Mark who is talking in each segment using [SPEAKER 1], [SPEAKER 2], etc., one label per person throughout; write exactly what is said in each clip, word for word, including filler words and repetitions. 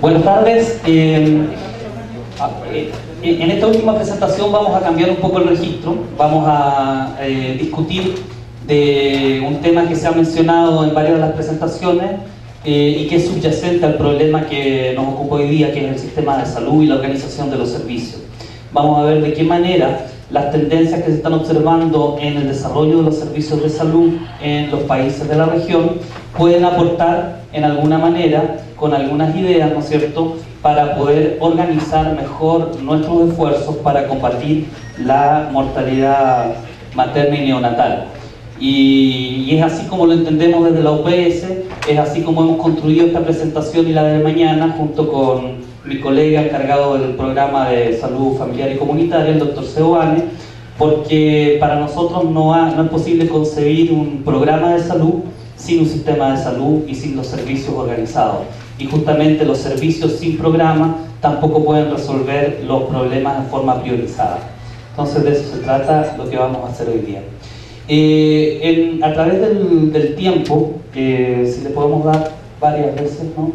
[SPEAKER 1] Buenas tardes. Eh, en esta última presentación vamos a cambiar un poco el registro. Vamos a eh, discutir de un tema que se ha mencionado en varias de las presentaciones eh, y que es subyacente al problema que nos ocupa hoy día, que es el sistema de salud y la organización de los servicios. Vamos a ver de qué manera las tendencias que se están observando en el desarrollo de los servicios de salud en los países de la región pueden aportar en alguna manera, con algunas ideas, ¿no es cierto?, para poder organizar mejor nuestros esfuerzos para combatir la mortalidad materna y neonatal. Y, y es así como lo entendemos desde la U P S, es así como hemos construido esta presentación y la de mañana junto con mi colega encargado del programa de salud familiar y comunitaria, el doctor Seoane, porque para nosotros no, ha, no es posible concebir un programa de salud sin un sistema de salud y sin los servicios organizados. Y justamente los servicios sin programa tampoco pueden resolver los problemas de forma priorizada. Entonces de eso se trata lo que vamos a hacer hoy día. Eh, en, a través del, del tiempo, eh, si le podemos dar varias veces, ¿no?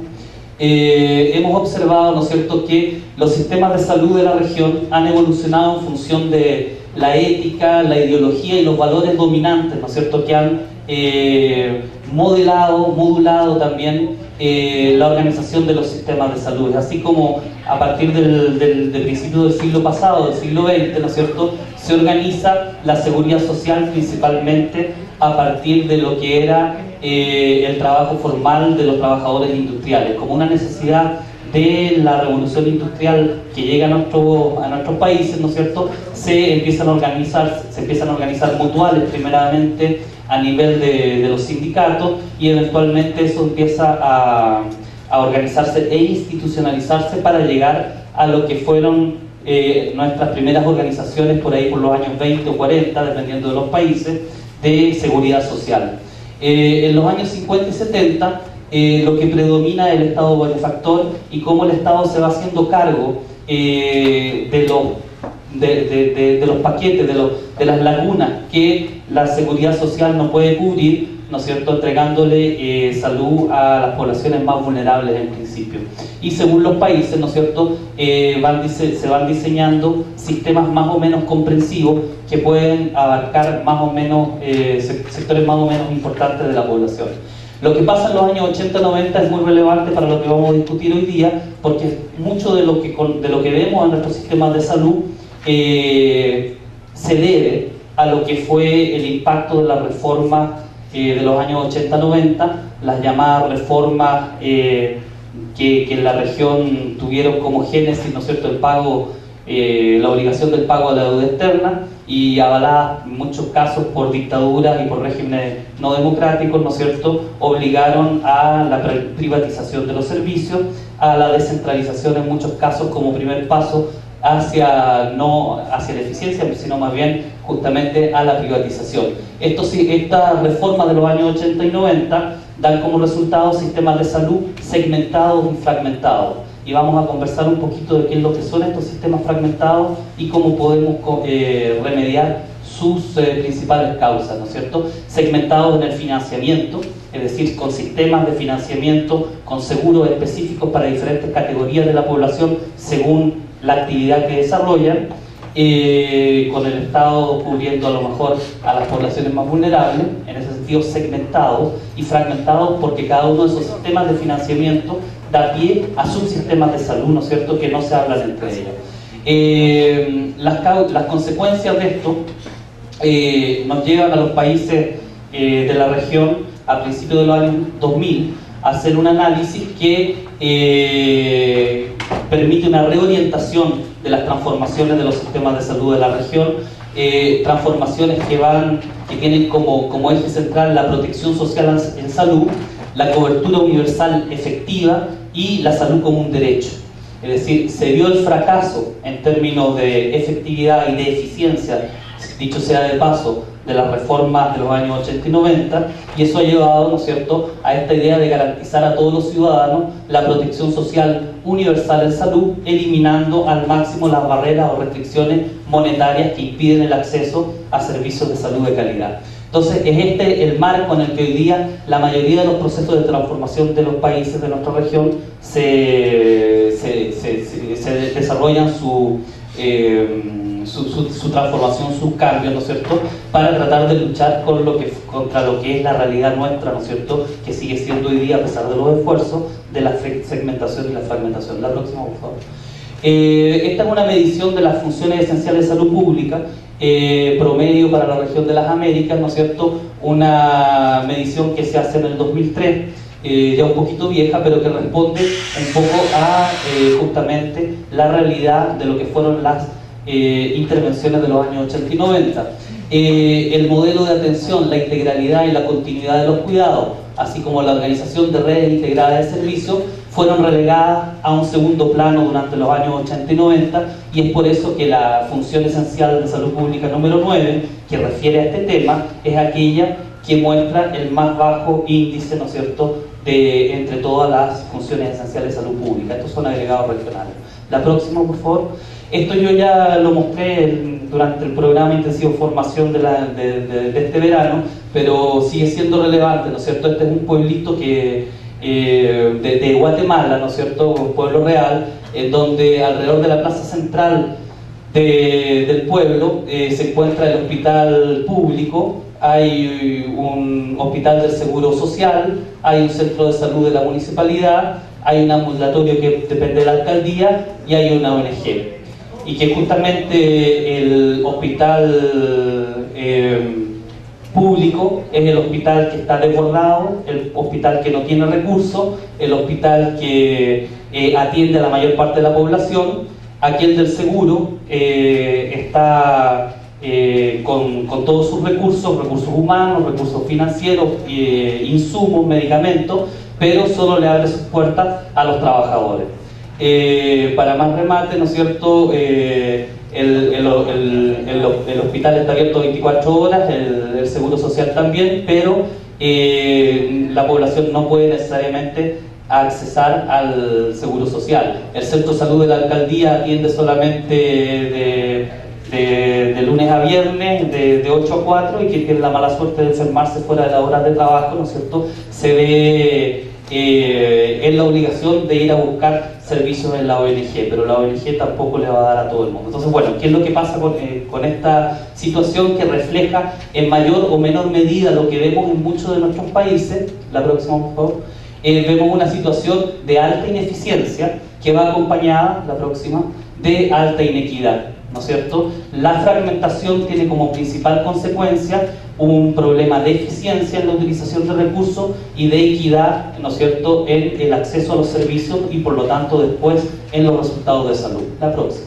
[SPEAKER 1] Eh, hemos observado, ¿no es cierto?, que los sistemas de salud de la región han evolucionado en función de la ética, la ideología y los valores dominantes, ¿no es cierto?, que han eh, modelado, modulado también eh, la organización de los sistemas de salud. Así como a partir del, del, del principio del siglo pasado, del siglo veinte, ¿no es cierto?, se organiza la seguridad social principalmente a partir de lo que era eh, el trabajo formal de los trabajadores industriales, como una necesidad de la revolución industrial que llega a, nuestro, a nuestros países, ¿no es cierto?, se empiezan a organizar, se empiezan a organizar mutuales primeramente a nivel de, de los sindicatos, y eventualmente eso empieza a, a organizarse e institucionalizarse para llegar a lo que fueron eh, nuestras primeras organizaciones por ahí por los años veinte o cuarenta, dependiendo de los países, de seguridad social. Eh, en los años cincuenta y setenta, eh, lo que predomina es el Estado benefactor y cómo el Estado se va haciendo cargo eh, de, lo, de, de, de, de los paquetes, de, lo, de las lagunas que la seguridad social no puede cubrir, ¿no es cierto?, entregándole eh, salud a las poblaciones más vulnerables en principio. Y según los países, ¿no es cierto?, eh, van, se van diseñando sistemas más o menos comprensivos que pueden abarcar más o menos eh, sectores más o menos importantes de la población. Lo que pasa en los años ochenta noventa es muy relevante para lo que vamos a discutir hoy día, porque mucho de lo que, de lo que vemos en nuestros sistemas de salud eh, se debe a lo que fue el impacto de la reforma eh, de los años ochenta noventa, las llamadas reformas eh, que, que en la región tuvieron como génesis, ¿no es cierto?, el pago, eh, la obligación del pago de la deuda externa, y avaladas en muchos casos por dictaduras y por regímenes no democráticos, ¿no es cierto?, obligaron a la privatización de los servicios, a la descentralización en muchos casos como primer paso hacia, no hacia la eficiencia, sino más bien justamente a la privatización. Esto, esta reforma de los años ochenta y noventa dan como resultado sistemas de salud segmentados y fragmentados. Y vamos a conversar un poquito de qué es lo que son estos sistemas fragmentados y cómo podemos eh, remediar sus eh, principales causas, ¿no es cierto? Segmentados en el financiamiento, es decir, con sistemas de financiamiento, con seguros específicos para diferentes categorías de la población según la actividad que desarrollan, eh, con el Estado cubriendo a lo mejor a las poblaciones más vulnerables, en ese sentido segmentados y fragmentados, porque cada uno de esos sistemas de financiamiento da pie a subsistemas de salud, ¿no es cierto?, que no se hablan entre ellos. Eh, las, las consecuencias de esto eh, nos llevan a los países eh, de la región a principios de los años dos mil a hacer un análisis que eh, permite una reorientación de las transformaciones de los sistemas de salud de la región, eh, transformaciones que, van, que tienen como, como eje central la protección social en salud, la cobertura universal efectiva y la salud como un derecho. Es decir, se vio el fracaso en términos de efectividad y de eficiencia, dicho sea de paso, de las reformas de los años ochenta y noventa, y eso ha llevado, ¿no es cierto?, a esta idea de garantizar a todos los ciudadanos la protección social universal en salud, eliminando al máximo las barreras o restricciones monetarias que impiden el acceso a servicios de salud de calidad. Entonces es este el marco en el que hoy día la mayoría de los procesos de transformación de los países de nuestra región se, se, se, se, se desarrollan su, eh, su, su, su transformación, sus cambios, ¿no es cierto?, para tratar de luchar con lo que, contra lo que es la realidad nuestra, ¿no es cierto?, que sigue siendo hoy día, a pesar de los esfuerzos, de la segmentación y la fragmentación. La próxima, por favor. Eh, esta es una medición de las funciones esenciales de salud pública, eh, promedio para la región de las Américas, ¿no es cierto?, una medición que se hace en el dos mil tres, eh, ya un poquito vieja, pero que responde un poco a eh, justamente la realidad de lo que fueron las eh, intervenciones de los años ochenta y noventa. Eh, el modelo de atención, la integralidad y la continuidad de los cuidados, así como la organización de redes integradas de servicios, fueron relegadas a un segundo plano durante los años ochenta y noventa, y es por eso que la función esencial de salud pública número nueve, que refiere a este tema, es aquella que muestra el más bajo índice, ¿no es cierto?, de, entre todas las funciones esenciales de salud pública. Estos son agregados regionales. La próxima, por favor. Esto yo ya lo mostré durante el programa intensivo formación de, la, de, de, de este verano, pero sigue siendo relevante, ¿no es cierto? Este es un pueblito que, eh, de, de Guatemala, ¿no es cierto?, un pueblo real, en donde alrededor de la plaza central de, del pueblo eh, se encuentra el hospital público, hay un hospital del Seguro Social, hay un centro de salud de la municipalidad, hay un ambulatorio que depende de la alcaldía y hay una O N G. Y que justamente el hospital eh, público es el hospital que está desbordado, el hospital que no tiene recursos, el hospital que eh, atiende a la mayor parte de la población. Aquel del seguro eh, está eh, con, con todos sus recursos, recursos humanos, recursos financieros, eh, insumos, medicamentos, pero solo le abre sus puertas a los trabajadores. Eh, para más remate, ¿no es cierto?, eh, el, el, el, el, el hospital está abierto veinticuatro horas, el, el Seguro Social también, pero eh, la población no puede necesariamente accesar al Seguro Social. El Centro de Salud de la Alcaldía atiende solamente de, de, de lunes a viernes, de, de ocho a cuatro, y quien tiene la mala suerte de enfermarse fuera de las horas de trabajo, ¿no es cierto?, se ve eh, en la obligación de ir a buscar servicios en la O N G, pero la O N G tampoco le va a dar a todo el mundo. Entonces, bueno, ¿qué es lo que pasa con, eh, con esta situación que refleja en mayor o menor medida lo que vemos en muchos de nuestros países? La próxima, por favor. Eh, vemos una situación de alta ineficiencia que va acompañada, la próxima, de alta inequidad, ¿no es cierto? La fragmentación tiene como principal consecuencia un problema de eficiencia en la utilización de recursos y de equidad, ¿no es cierto?, en el acceso a los servicios y por lo tanto después en los resultados de salud. La próxima.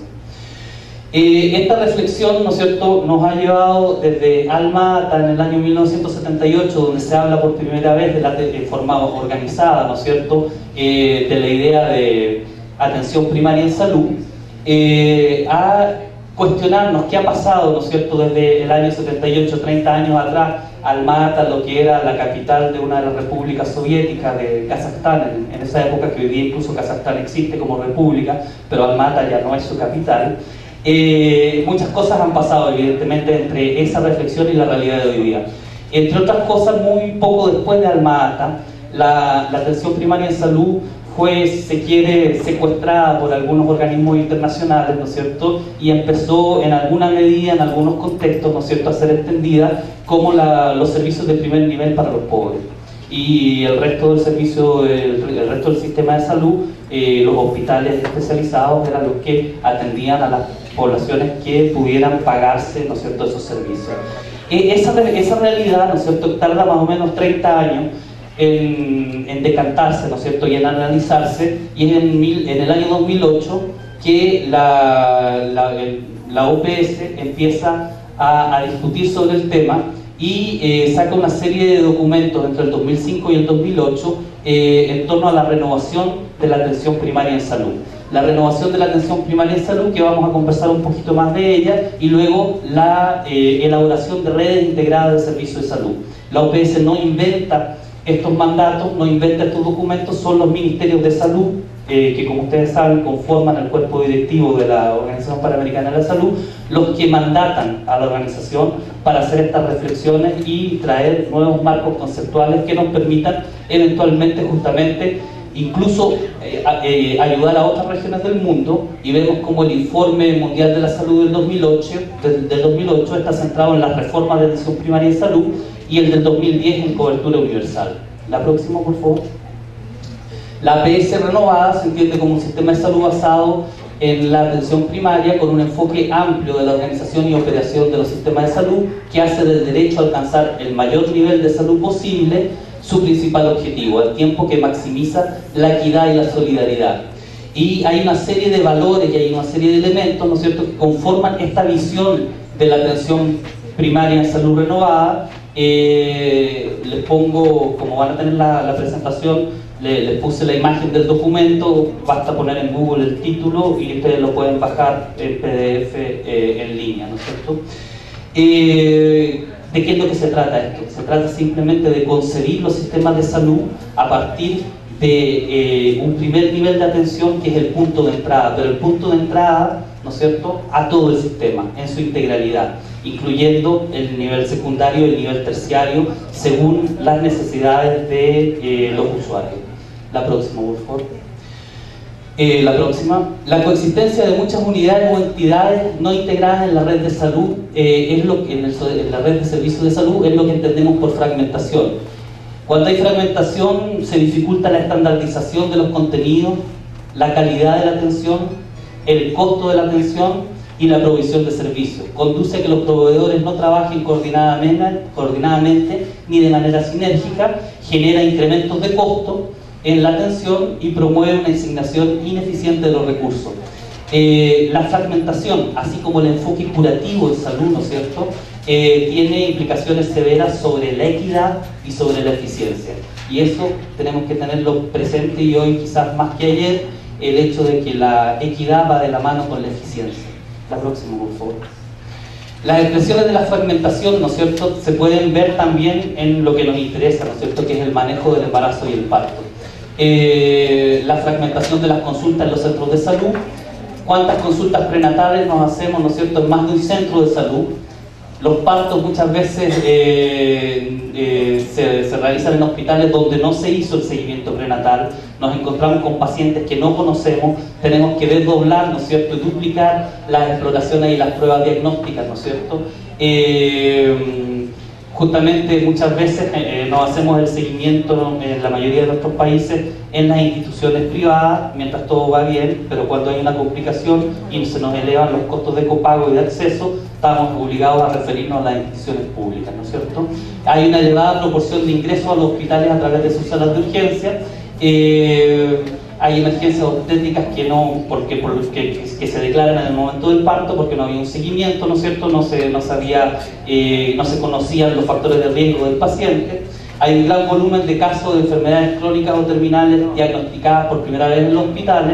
[SPEAKER 1] Eh, esta reflexión, ¿no es cierto?, nos ha llevado desde Alma Ata en el año mil novecientos setenta y ocho, donde se habla por primera vez de la de forma organizada, ¿no es cierto?, eh, de la idea de atención primaria en salud, eh, a cuestionarnos qué ha pasado, ¿no es cierto?, desde el año setenta y ocho, treinta años atrás. Alma Ata, lo que era la capital de una de las repúblicas soviéticas de Kazajstán, en, en esa época, que hoy día incluso Kazajstán existe como república, pero Alma Ata ya no es su capital. Eh, muchas cosas han pasado, evidentemente, entre esa reflexión y la realidad de hoy día. Entre otras cosas, muy poco después de Alma Ata, la, la atención primaria en salud fue, se quiere, secuestrada por algunos organismos internacionales, ¿no es cierto?, y empezó en alguna medida, en algunos contextos, ¿no es cierto?, a ser entendida como la, los servicios de primer nivel para los pobres. Y el resto del servicio, el, el resto del sistema de salud, eh, los hospitales especializados eran los que atendían a las poblaciones que pudieran pagarse, ¿no es cierto?, esos servicios. Eh, esa, esa realidad, ¿no es cierto?, tarda más o menos treinta años en, en decantarse, ¿no es cierto?, y en analizarse, y es en, mil, en el año dos mil ocho que la, la, el, la O P S empieza a, a discutir sobre el tema y eh, saca una serie de documentos entre el dos mil cinco y el dos mil ocho eh, en torno a la renovación de la atención primaria en salud. La renovación de la atención primaria en salud, que vamos a conversar un poquito más de ella, y luego la eh, elaboración de redes integradas de servicios de salud. La O P S no inventa estos mandatos, no inventa estos documentos, son los ministerios de salud, eh, que como ustedes saben conforman el cuerpo directivo de la Organización Panamericana de la Salud, los que mandatan a la organización para hacer estas reflexiones y traer nuevos marcos conceptuales que nos permitan eventualmente justamente incluso eh, eh, ayudar a otras regiones del mundo. Y vemos como el Informe Mundial de la Salud del dos mil ocho, del, del dos mil ocho está centrado en las reformas de atención primaria y salud, y el del dos mil diez en cobertura universal. La próxima, por favor. La A P S renovada se entiende como un sistema de salud basado en la atención primaria con un enfoque amplio de la organización y operación de los sistemas de salud, que hace del derecho a alcanzar el mayor nivel de salud posible su principal objetivo, al tiempo que maximiza la equidad y la solidaridad. Y hay una serie de valores y hay una serie de elementos, ¿no es cierto?, que conforman esta visión de la atención primaria en salud renovada. Eh, les pongo, como van a tener la, la presentación, le, les puse la imagen del documento, basta poner en Google el título y ustedes lo pueden bajar en P D F eh, en línea, ¿no es cierto? Eh, ¿De qué es lo que se trata esto? Se trata simplemente de concebir los sistemas de salud a partir de eh, un primer nivel de atención, que es el punto de entrada, pero el punto de entrada, ¿no es cierto?, a todo el sistema, en su integralidad, incluyendo el nivel secundario y el nivel terciario, según las necesidades de eh, los usuarios. La próxima, por favor. Eh, la próxima. La coexistencia de muchas unidades o entidades no integradas en la red de salud, eh, es lo que en, el, en la red de servicios de salud, es lo que entendemos por fragmentación. Cuando hay fragmentación, se dificulta la estandarización de los contenidos, la calidad de la atención, el costo de la atención y la provisión de servicios. Conduce a que los proveedores no trabajen coordinadamente, coordinadamente ni de manera sinérgica, genera incrementos de costo en la atención y promueve una asignación ineficiente de los recursos. Eh, la fragmentación, así como el enfoque curativo en salud, ¿no es cierto?, eh, tiene implicaciones severas sobre la equidad y sobre la eficiencia. Y eso tenemos que tenerlo presente, y hoy quizás más que ayer, el hecho de que la equidad va de la mano con la eficiencia. La próxima, por favor. Las expresiones de la fragmentación, ¿no es cierto?, se pueden ver también en lo que nos interesa, ¿no es cierto?, que es el manejo del embarazo y el parto. Eh, la fragmentación de las consultas en los centros de salud. ¿Cuántas consultas prenatales nos hacemos, ¿no es cierto?, en más de un centro de salud? Los partos muchas veces eh, eh, se, se realizan en hospitales donde no se hizo el seguimiento prenatal. Nos encontramos con pacientes que no conocemos, tenemos que desdoblar, ¿no es cierto?, y duplicar las exploraciones y las pruebas diagnósticas, ¿no es cierto? Eh, justamente muchas veces eh, nos hacemos el seguimiento en la mayoría de nuestros países en las instituciones privadas, mientras todo va bien, pero cuando hay una complicación y se nos elevan los costos de copago y de acceso, estamos obligados a referirnos a las instituciones públicas, ¿no es cierto? Hay una elevada proporción de ingresos a los hospitales a través de sus salas de urgencia. Eh, hay emergencias obstétricas que no, porque, por, que, que se declaran en el momento del parto porque no había un seguimiento, ¿no es cierto? No se, no sabía, eh, no se conocían los factores de riesgo del paciente. Hay un gran volumen de casos de enfermedades crónicas o terminales diagnosticadas por primera vez en los hospitales.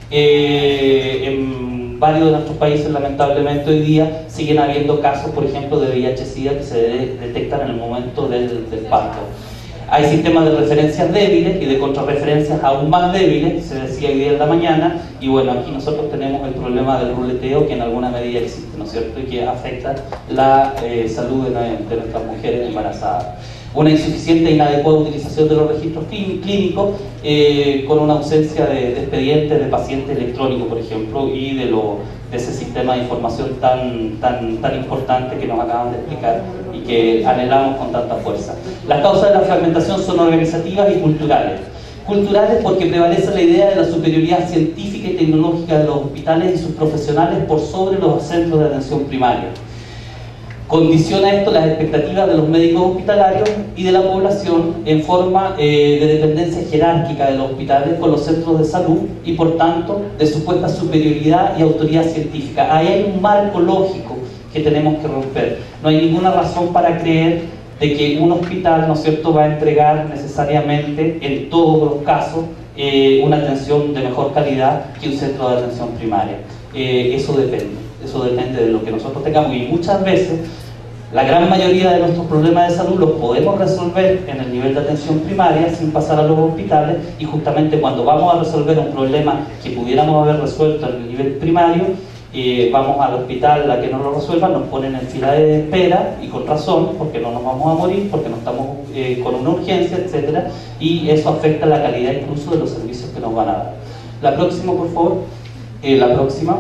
[SPEAKER 1] Eh, en varios de nuestros países, lamentablemente, hoy día siguen habiendo casos, por ejemplo, de V I H SIDA que se de detectan en el momento del, del parto. Hay sistemas de referencias débiles y de contrarreferencias aún más débiles, se decía hoy día en la mañana, y bueno, aquí nosotros tenemos el problema del ruleteo que en alguna medida existe, ¿no es cierto?, y que afecta la eh, salud de, de nuestras mujeres embarazadas. Una insuficiente e inadecuada utilización de los registros clínicos, eh, con una ausencia de, de expedientes de paciente electrónico, por ejemplo, y de, lo, de ese sistema de información tan, tan, tan importante que nos acaban de explicar y que anhelamos con tanta fuerza. Las causas de la fragmentación son organizativas y culturales. Culturales porque prevalece la idea de la superioridad científica y tecnológica de los hospitales y sus profesionales por sobre los centros de atención primaria. Condiciona esto las expectativas de los médicos hospitalarios y de la población en forma eh, de dependencia jerárquica de los hospitales con los centros de salud y, por tanto, de supuesta superioridad y autoridad científica. Ahí hay un marco lógico que tenemos que romper. No hay ninguna razón para creer de que un hospital, ¿no es cierto?, va a entregar necesariamente, en todos los casos, eh, una atención de mejor calidad que un centro de atención primaria. Eh, eso depende. Eso depende de lo que nosotros tengamos, y muchas veces la gran mayoría de nuestros problemas de salud los podemos resolver en el nivel de atención primaria sin pasar a los hospitales, y justamente cuando vamos a resolver un problema que pudiéramos haber resuelto en el nivel primario, eh, vamos al hospital a que nos lo resuelvan, nos ponen en fila de espera, y con razón, porque no nos vamos a morir, porque no estamos eh, con una urgencia, etcétera, y eso afecta la calidad incluso de los servicios que nos van a dar. La próxima, por favor. Eh, la próxima.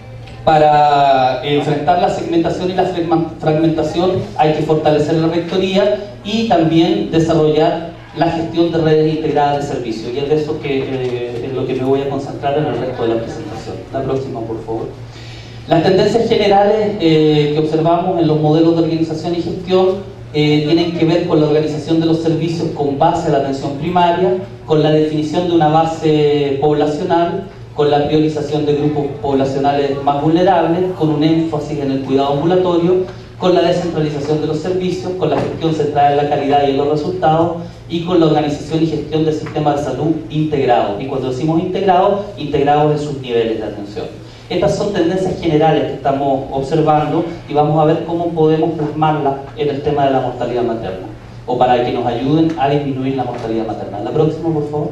[SPEAKER 1] Para enfrentar la segmentación y la fragmentación hay que fortalecer la rectoría y también desarrollar la gestión de redes integradas de servicios, y es de eso que eh, es lo que me voy a concentrar en el resto de la presentación. La próxima, por favor. Las tendencias generales eh, que observamos en los modelos de organización y gestión eh, tienen que ver con la organización de los servicios con base a la atención primaria, con la definición de una base poblacional, con la priorización de grupos poblacionales más vulnerables, con un énfasis en el cuidado ambulatorio, con la descentralización de los servicios, con la gestión centrada en la calidad y en los resultados, y con la organización y gestión del sistema de salud integrado. Y cuando decimos integrado, integrados en sus niveles de atención. Estas son tendencias generales que estamos observando y vamos a ver cómo podemos plasmarlas en el tema de la mortalidad materna, o para que nos ayuden a disminuir la mortalidad materna. La próxima, por favor.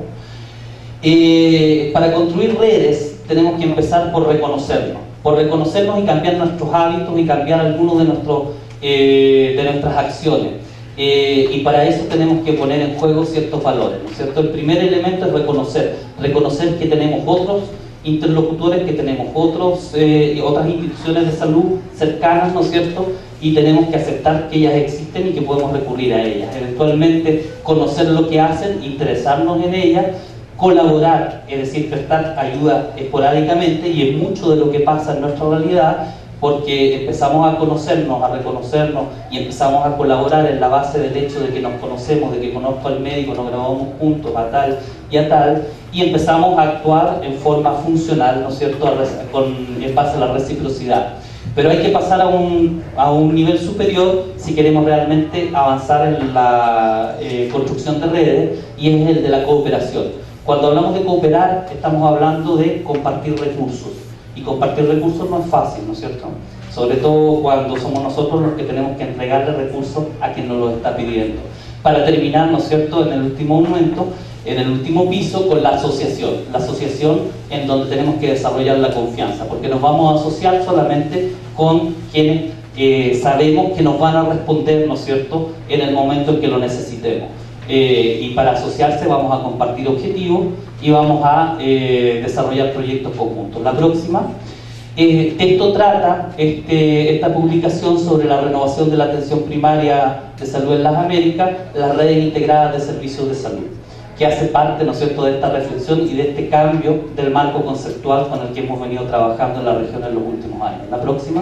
[SPEAKER 1] Eh, para construir redes tenemos que empezar por reconocernos, por reconocernos y cambiar nuestros hábitos y cambiar algunos de, nuestros, eh, de nuestras acciones. Eh, y para eso tenemos que poner en juego ciertos valores, ¿no es cierto? El primer elemento es reconocer, reconocer que tenemos otros interlocutores, que tenemos otros, eh, otras instituciones de salud cercanas, ¿no es cierto? Y tenemos que aceptar que ellas existen y que podemos recurrir a ellas. Eventualmente conocer lo que hacen, interesarnos en ellas, colaborar, es decir, prestar ayuda esporádicamente, y es mucho de lo que pasa en nuestra realidad, porque empezamos a conocernos, a reconocernos y empezamos a colaborar en la base del hecho de que nos conocemos, de que conozco al médico, nos grabamos juntos a tal y a tal, y empezamos a actuar en forma funcional, ¿no es cierto?, con, en base a la reciprocidad. Pero hay que pasar a un, a un nivel superior si queremos realmente avanzar en la eh, construcción de redes, y es el de la cooperación. Cuando hablamos de cooperar, estamos hablando de compartir recursos. Y compartir recursos no es fácil, ¿no es cierto? Sobre todo cuando somos nosotros los que tenemos que entregarle recursos a quien nos los está pidiendo. Para terminar, ¿no es cierto?, en el último momento, en el último piso, con la asociación. La asociación en donde tenemos que desarrollar la confianza, porque nos vamos a asociar solamente con quienes eh, sabemos que nos van a responder, ¿no es cierto?, en el momento en que lo necesitemos. Eh, y para asociarse vamos a compartir objetivos y vamos a eh, desarrollar proyectos conjuntos. La próxima. Eh, esto trata, este, esta publicación, sobre la renovación de la atención primaria de salud en las Américas, las redes integradas de servicios de salud, que hace parte, ¿no es cierto?, de esta reflexión y de este cambio del marco conceptual con el que hemos venido trabajando en la región en los últimos años. La próxima.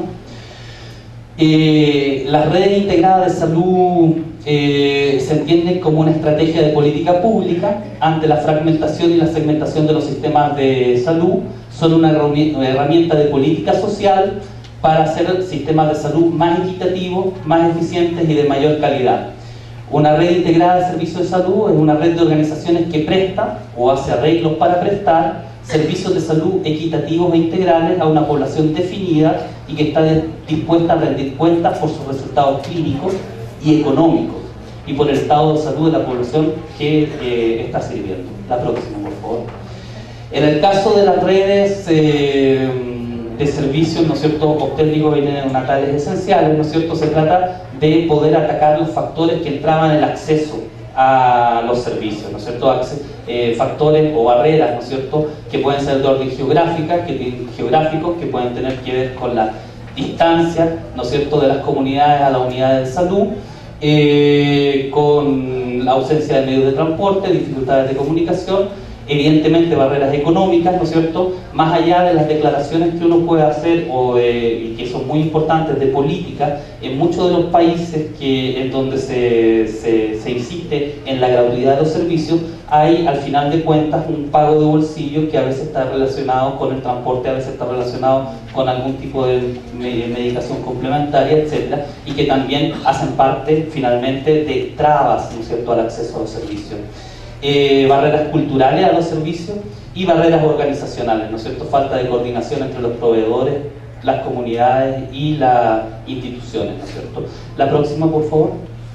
[SPEAKER 1] Eh, las redes integradas de salud eh, se entienden como una estrategia de política pública ante la fragmentación y la segmentación de los sistemas de salud. Son una herramienta de política social para hacer sistemas de salud más equitativos, más eficientes y de mayor calidad. Una red integrada de servicios de salud es una red de organizaciones que presta o hace arreglos para prestar servicios de salud equitativos e integrales a una población definida y que está dispuesta a rendir cuentas por sus resultados clínicos y económicos y por el estado de salud de la población que eh, está sirviendo. La próxima, por favor. En el caso de las redes eh, de servicios, ¿no es cierto?, obstétricos y neonatales esenciales, ¿no es cierto?, se trata de poder atacar los factores que entraban en el acceso a los servicios, ¿no es cierto?, eh, factores o barreras, ¿no es cierto?, que pueden ser de orden geográfica, que, geográficos, que pueden tener que ver con la distancia, ¿no es cierto?, de las comunidades a la unidad de salud, eh, con la ausencia de medios de transporte, dificultades de comunicación, evidentemente barreras económicas, ¿no es cierto?, más allá de las declaraciones que uno puede hacer o de, y que son muy importantes, de política. En muchos de los países que, en donde se, se, se insiste en la gratuidad de los servicios, hay al final de cuentas un pago de bolsillo que a veces está relacionado con el transporte, a veces está relacionado con algún tipo de medicación complementaria, etcétera, y que también hacen parte finalmente de trabas, ¿no es cierto?, al acceso a los servicios. Eh, barreras culturales a los servicios y barreras organizacionales, ¿no es cierto?, falta de coordinación entre los proveedores, las comunidades y las instituciones, ¿no es cierto? La próxima, por favor.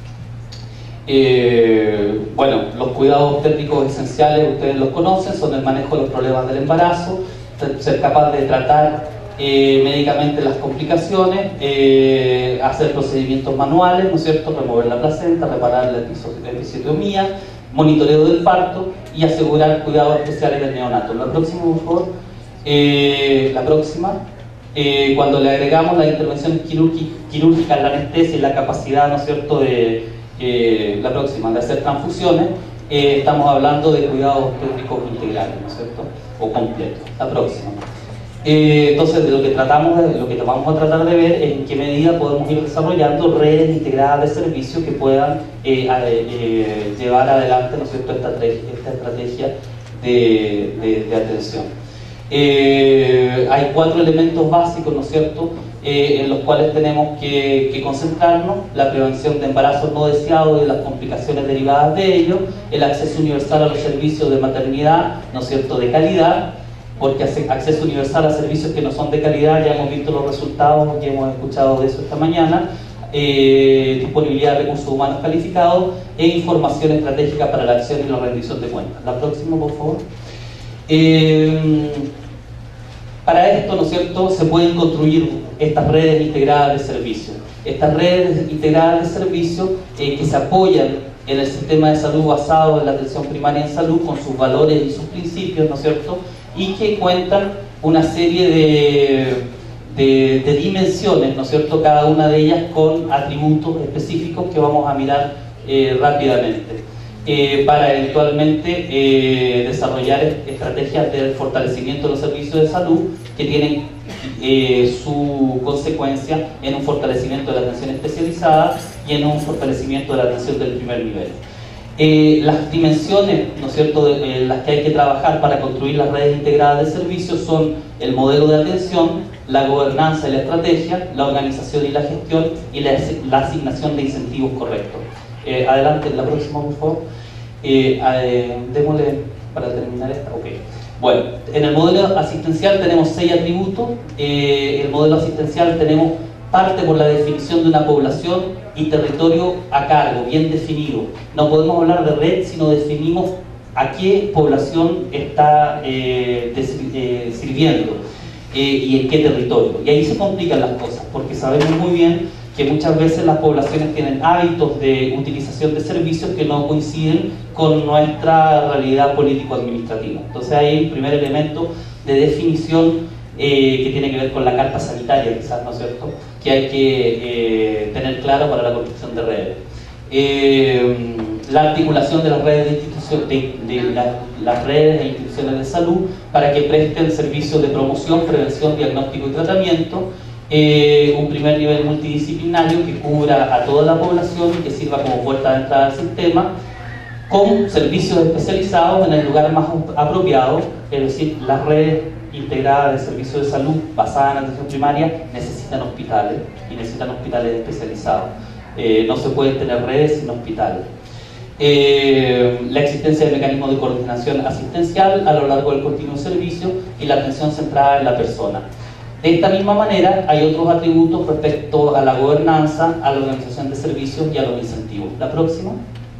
[SPEAKER 1] Eh, bueno, los cuidados obstétricos esenciales, ustedes los conocen, son el manejo de los problemas del embarazo, ser capaz de tratar eh, médicamente las complicaciones, eh, hacer procedimientos manuales, ¿no es cierto?, remover la placenta, reparar la episiotomía, monitoreo del parto y asegurar cuidados especiales del neonato. La próxima, por favor. Eh, la próxima. Eh, cuando le agregamos las intervenciones quirúrgicas, la anestesia y la capacidad, ¿no es cierto?, de eh, la próxima, de hacer transfusiones, eh, estamos hablando de cuidados obstétricos integrales, ¿no es cierto?, o completos. La próxima. Eh, entonces, de lo que tratamos, de lo que vamos a tratar de ver es en qué medida podemos ir desarrollando redes integradas de servicios que puedan eh, eh, llevar adelante, ¿no es cierto?, esta, esta estrategia de, de, de atención. Eh, hay cuatro elementos básicos, ¿no es cierto?, eh, en los cuales tenemos que, que concentrarnos: la prevención de embarazos no deseados y de las complicaciones derivadas de ello, el acceso universal a los servicios de maternidad, ¿no es cierto?, de calidad, porque acceso universal a servicios que no son de calidad, ya hemos visto los resultados, ya hemos escuchado de eso esta mañana, eh, disponibilidad de recursos humanos calificados e información estratégica para la acción y la rendición de cuentas. La próxima, por favor. Eh, para esto, ¿no es cierto?, se pueden construir estas redes integradas de servicios. Estas redes integradas de servicios eh, que se apoyan en el sistema de salud basado en la atención primaria en salud, con sus valores y sus principios, ¿no es cierto?, y que cuentan una serie de, de, de dimensiones, ¿no es cierto?, cada una de ellas con atributos específicos que vamos a mirar eh, rápidamente, eh, para eventualmente eh, desarrollar estrategias de fortalecimiento de los servicios de salud que tienen eh, su consecuencia en un fortalecimiento de la atención especializada y en un fortalecimiento de la atención del primer nivel. Eh, las dimensiones, ¿no es cierto?, de, eh, las que hay que trabajar para construir las redes integradas de servicios son el modelo de atención, la gobernanza y la estrategia, la organización y la gestión y la, la asignación de incentivos correctos. Eh, adelante, la próxima, por favor. Eh, eh, démosle para terminar esta. Ok. Bueno, en el modelo asistencial tenemos seis atributos. Eh, el modelo asistencial tenemos parte por la definición de una población y territorio a cargo, bien definido. No podemos hablar de red si no definimos a qué población está eh, eh, sirviendo eh, y en qué territorio. Y ahí se complican las cosas, porque sabemos muy bien que muchas veces las poblaciones tienen hábitos de utilización de servicios que no coinciden con nuestra realidad político-administrativa. Entonces hay un primer elemento de definición Eh, que tiene que ver con la carta sanitaria, quizás, ¿no es cierto?, que hay que eh, tener claro para la construcción de redes. Eh, la articulación de las redes de instituciones, de, de la, las redes e instituciones de salud para que presten servicios de promoción, prevención, diagnóstico y tratamiento. Eh, un primer nivel multidisciplinario que cubra a toda la población y que sirva como puerta de entrada al sistema, con servicios especializados en el lugar más apropiado, es decir, las redes integradas de servicios de salud basadas en atención primaria necesitan hospitales y necesitan hospitales especializados. Eh, no se pueden tener redes sin hospitales. Eh, la existencia de mecanismos de coordinación asistencial a lo largo del continuo servicio y la atención centrada en la persona. De esta misma manera hay otros atributos respecto a la gobernanza, a la organización de servicios y a los incentivos. La próxima.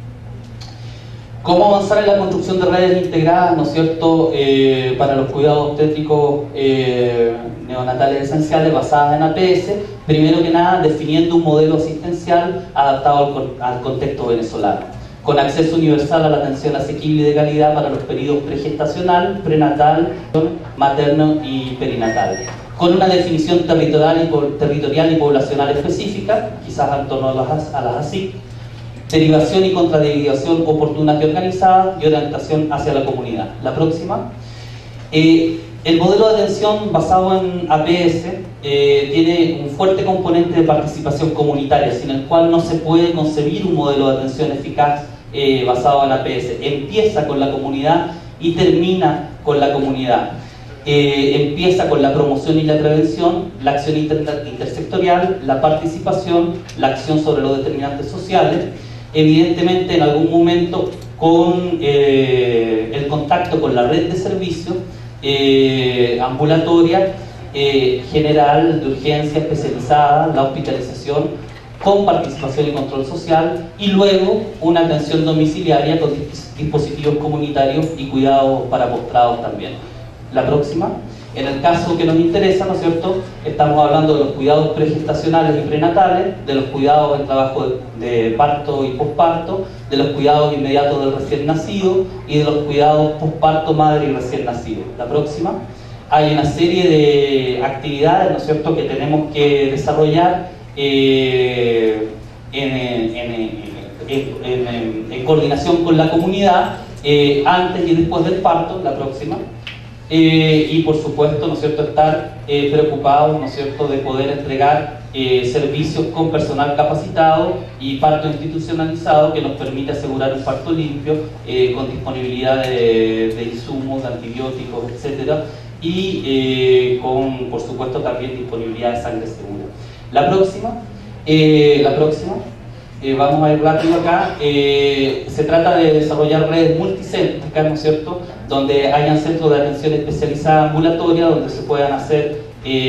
[SPEAKER 1] ¿Cómo avanzar en la construcción de redes integradas, ¿no es cierto?, eh, para los cuidados obstétricos eh, neonatales esenciales basadas en A P S? Primero que nada, definiendo un modelo asistencial adaptado al, al contexto venezolano, con acceso universal a la atención asequible y de calidad para los periodos pregestacional, prenatal, materno y perinatal, con una definición territorial y, territorial y poblacional específica, quizás en torno a las, a las A S I C, derivación y contraderivación oportuna y organizada y orientación hacia la comunidad. La próxima. Eh, el modelo de atención basado en A P S eh, tiene un fuerte componente de participación comunitaria, sin el cual no se puede concebir un modelo de atención eficaz eh, basado en A P S. Empieza con la comunidad y termina con la comunidad. Eh, empieza con la promoción y la prevención, la acción inter intersectorial, la participación, la acción sobre los determinantes sociales, evidentemente en algún momento con eh, el contacto con la red de servicios eh, ambulatoria, eh, general, de urgencia especializada, la hospitalización, con participación y control social, y luego una atención domiciliaria con dispositivos comunitarios y cuidados para postrados también. La próxima. En el caso que nos interesa, ¿no es cierto?, estamos hablando de los cuidados pregestacionales y prenatales, de los cuidados en trabajo de, de parto y posparto, de los cuidados inmediatos del recién nacido y de los cuidados posparto madre y recién nacido. La próxima. Hay una serie de actividades, ¿no es cierto?, que tenemos que desarrollar eh, en, en, en, en, en, en coordinación con la comunidad eh, antes y después del parto. La próxima. Eh, y por supuesto, ¿no es cierto?, estar eh, preocupados, ¿no es cierto?, de poder entregar eh, servicios con personal capacitado y parto institucionalizado que nos permite asegurar un parto limpio, eh, con disponibilidad de, de insumos, de antibióticos, etcétera, y eh, con, por supuesto, también disponibilidad de sangre segura. La próxima, eh, la próxima. Eh, vamos a ir rápido acá. Eh, se trata de desarrollar redes multicéntricas, ¿no es cierto?, donde hayan centros de atención especializada ambulatoria, donde se puedan hacer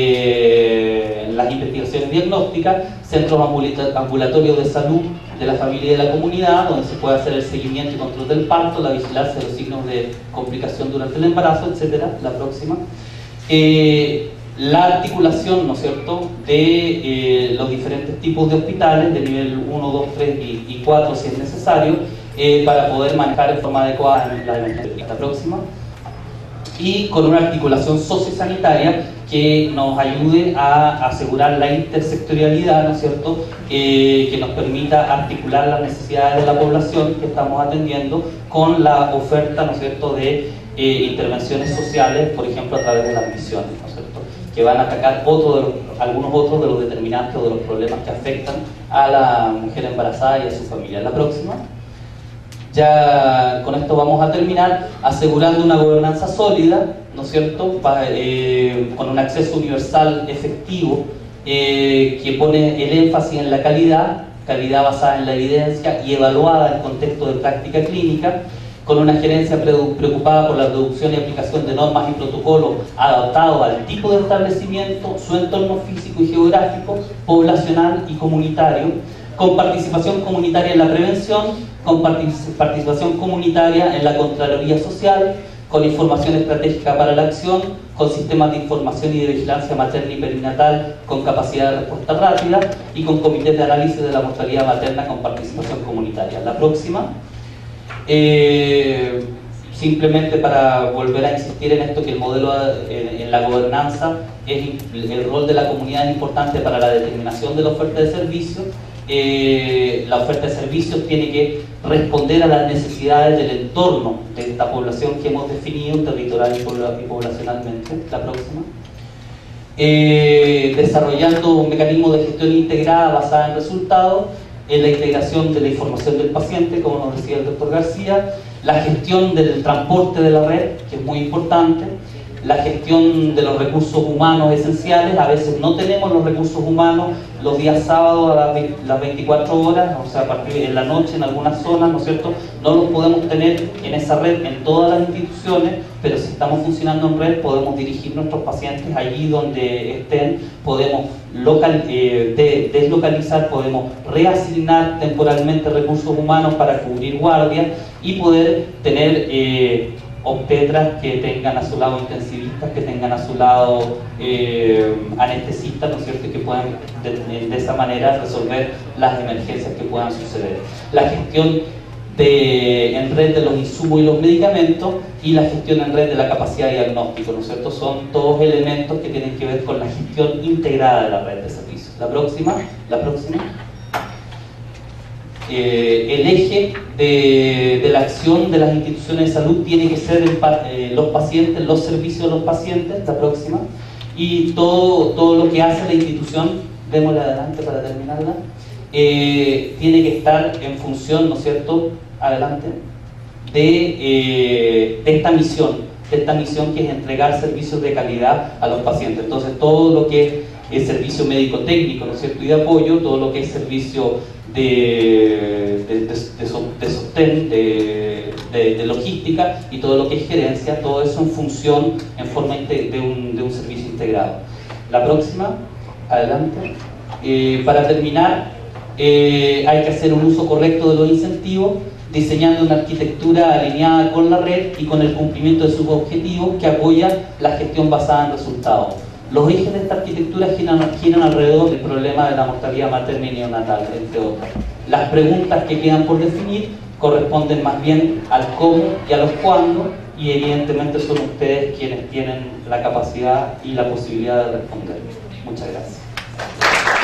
[SPEAKER 1] eh, las investigaciones diagnósticas, centros ambulatorios de salud de la familia y de la comunidad, donde se puede hacer el seguimiento y control del parto, la vigilancia de los signos de complicación durante el embarazo, etcétera. La próxima. Eh, La articulación, ¿no es cierto?, de eh, los diferentes tipos de hospitales, de nivel uno, dos, tres y cuatro si es necesario, eh, para poder manejar en forma adecuada la emergencia. La próxima. Y con una articulación sociosanitaria que nos ayude a asegurar la intersectorialidad, ¿no es cierto?, eh, que nos permita articular las necesidades de la población que estamos atendiendo con la oferta, ¿no es cierto?, de eh, intervenciones sociales, por ejemplo, a través de las misiones, ¿no es cierto?, que van a atacar otro de los, algunos otros de los determinantes o de los problemas que afectan a la mujer embarazada y a su familia. La próxima. Ya con esto vamos a terminar, asegurando una gobernanza sólida, ¿no es cierto?, para, eh, con un acceso universal efectivo, eh, que pone el énfasis en la calidad, calidad basada en la evidencia y evaluada en contexto de práctica clínica, con una gerencia preocupada por la producción y aplicación de normas y protocolos adaptados al tipo de establecimiento, su entorno físico y geográfico, poblacional y comunitario, con participación comunitaria en la prevención, con participación comunitaria en la Contraloría Social, con información estratégica para la acción, con sistemas de información y de vigilancia materna y perinatal con capacidad de respuesta rápida y con comités de análisis de la mortalidad materna con participación comunitaria. La próxima. Eh, simplemente para volver a insistir en esto, que el modelo en, en la gobernanza, es, el rol de la comunidad es importante para la determinación de la oferta de servicios. Eh, la oferta de servicios tiene que responder a las necesidades del entorno de esta población que hemos definido territorial y poblacionalmente. La próxima. Eh, desarrollando un mecanismo de gestión integrada basada en resultados, en la integración de la información del paciente, como nos decía el doctor García, la gestión del transporte de la red, que es muy importante, la gestión de los recursos humanos esenciales. A veces no tenemos los recursos humanos los días sábados a las veinticuatro horas, o sea, a partir de la noche en algunas zonas, ¿no es cierto? No los podemos tener en esa red en todas las instituciones, pero si estamos funcionando en red podemos dirigir nuestros pacientes allí donde estén, podemos local, eh, de, deslocalizar, podemos reasignar temporalmente recursos humanos para cubrir guardias y poder tener eh, obstetras que tengan a su lado intensivistas, que tengan a su lado eh, anestesistas, ¿no es cierto?, y que puedan de, de esa manera resolver las emergencias que puedan suceder. La gestión de, en red de los insumos y los medicamentos y la gestión en red de la capacidad de diagnóstico, ¿no es cierto?, son todos elementos que tienen que ver con la gestión integrada de la red de servicios. La próxima, la próxima. Eh, el eje de, de la acción de las instituciones de salud tiene que ser el, eh, los pacientes, los servicios de los pacientes. La próxima. Y todo, todo lo que hace la institución, démosle adelante para terminarla, eh, tiene que estar en función, ¿no es cierto?, adelante, de, eh, de esta misión, de esta misión que es entregar servicios de calidad a los pacientes. Entonces todo lo que es el servicio médico-técnico, ¿no es cierto?, y de apoyo, todo lo que es servicio de, de, de, de sostén, de, de, de logística y todo lo que es gerencia, todo eso en función, en forma de un, de un servicio integrado. La próxima, adelante. Eh, para terminar, eh, hay que hacer un uso correcto de los incentivos diseñando una arquitectura alineada con la red y con el cumplimiento de sus objetivos que apoya la gestión basada en resultados. Los ejes de esta arquitectura giran, giran alrededor del problema de la mortalidad materna y neonatal, entre otros. Las preguntas que quedan por definir corresponden más bien al cómo y a los cuándo, y evidentemente son ustedes quienes tienen la capacidad y la posibilidad de responder. Muchas gracias.